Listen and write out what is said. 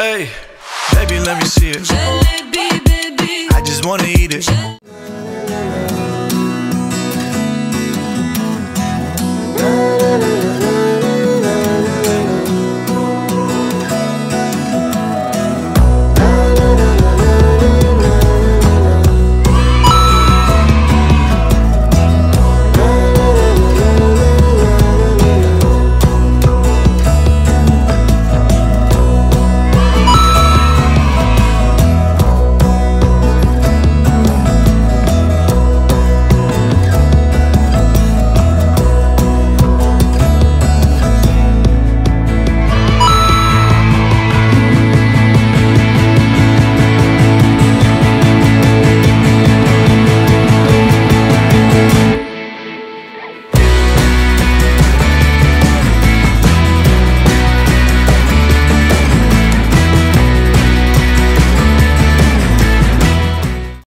Hey, baby, let me see it. Jalebi, baby. I just wanna eat it. Jalebi.